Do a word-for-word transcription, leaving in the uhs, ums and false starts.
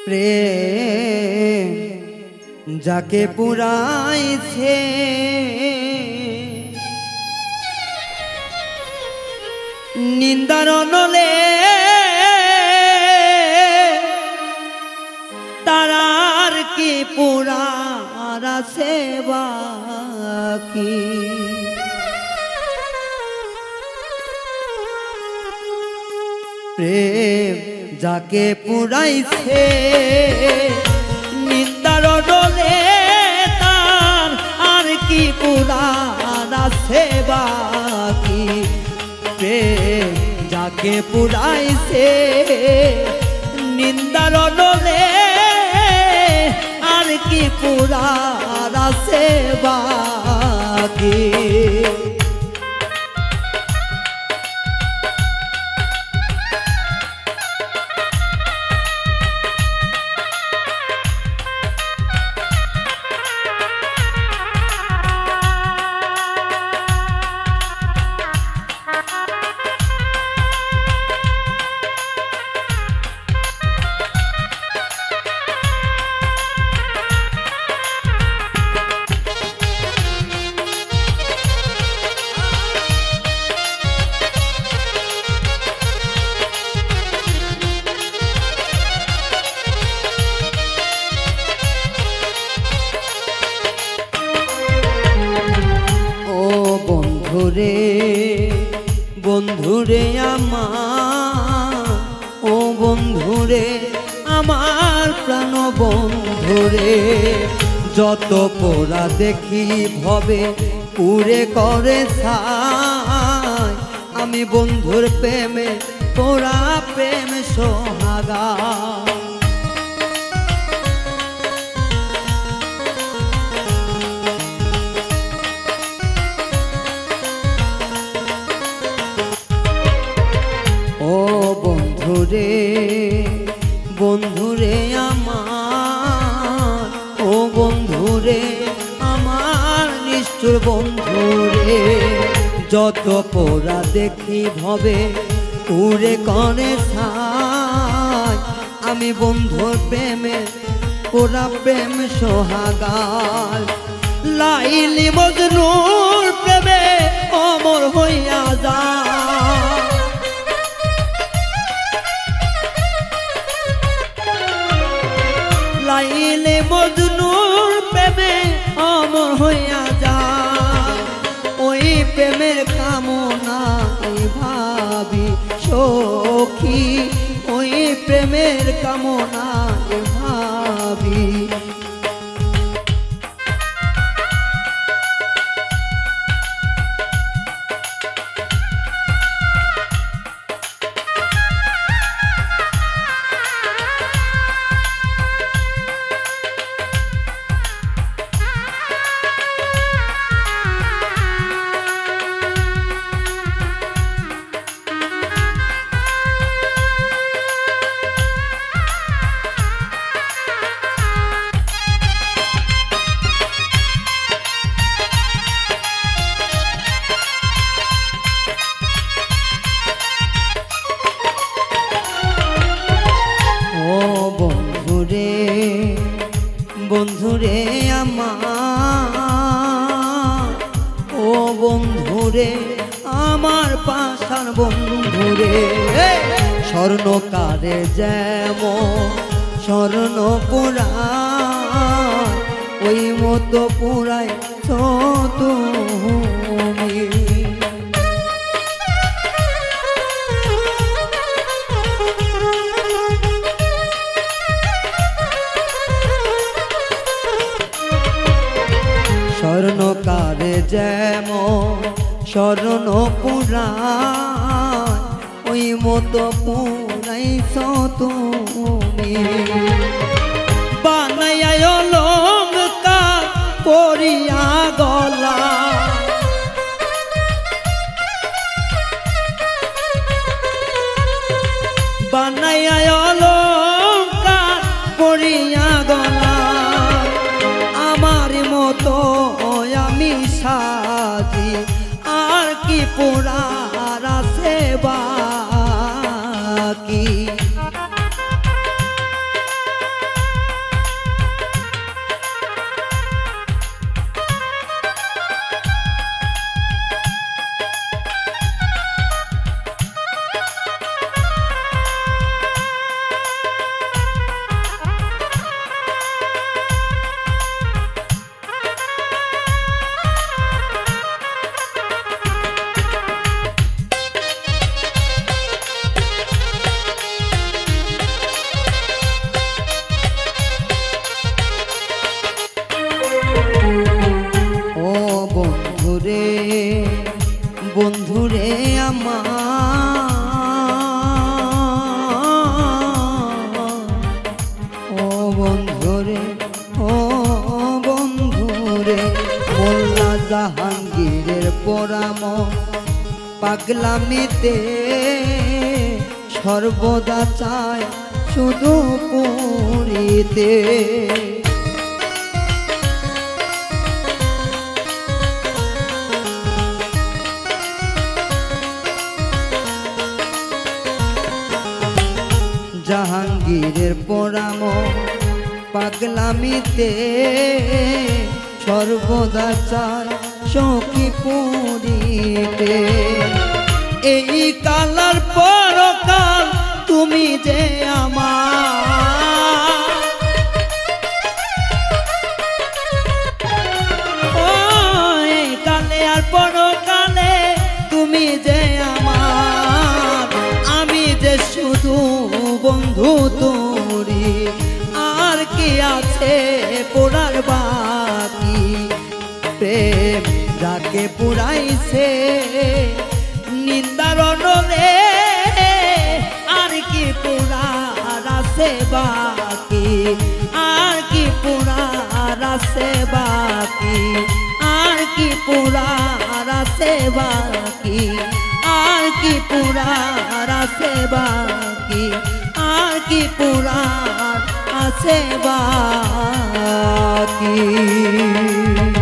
প্রেম যাকে পুরাইছে নিন্দার নলে তারার কি পুরার আছে বাকি প্রেম যাকে পুরাইছে নিন্দার নলে তার আর কি পুরার আছে বাকি প্রেম যাকে পুরাইছে নিন্দার নলে আর কি পুরার আছে বাকি বন্ধুরে বন্ধুরে আমার ও বন্ধুরে আমার প্রাণ বন্ধুরে যত পোড়া দেখি ভবে পুরে করে ছাই আমি বন্ধুর প্রেমে পোড়া প্রেম সোহাগা বন্ধুরে বন্ধুরে আমার ও বন্ধুরে আমার নিষ্ঠুর বন্ধুরে যত পোড়া দেখি ভবে পুরে করে ছাই আমি বন্ধুর প্রেমে পোড়া প্রেম সোহাগাল লাইলি মজনুর প্রেমে অমর হইয়া যায় লাইলে মজনুর প্রেমে অমর হইয়া যায় ওই প্রেমের কামনাই ভাবি সখী ওই প্রেমের কামনাই ভাবি বন্ধুরে আমার ও বন্ধুরে আমার পাশার বন্ধুরে স্বর্ণকারে যেমন স্বর্ণ পুরায় ওই মতো পুরায় তুমি স্বর্ণকারে যেমন স্বর্ণ পুরায় ওই মতো পুরাইছ তুমি বানাইয়া অলংকার পরিয়া গলা বানাইয়া অলংকার পরিয়া গলা আমার মতো আমি সাজি আর কি পোড়ার আছে বাকি পরাম পাগলামিতে সর্বদা চায় শুধু পুরিতে। জাহাঙ্গীরের পরাম পাগলামিতে সর্বদা চায় সখী পুরিতে। এই কালার পরকাল তুমি যে আমার, ও এই কালে আর পরকালে তুমি যে আমার, আমি যে শুধু বন্ধু তোরি, আর কি আছে পোড়ার বাকি। প্রেম যাকে পুরাইছে নিন্দার নলে, আর কি পুরার আছে বাকি, আর কি পুরার আছে বাকি, আর কি পুরার আছে বাকি, আর কি পুরার আছে বাকি, আর কি পুরার আছে বাকি।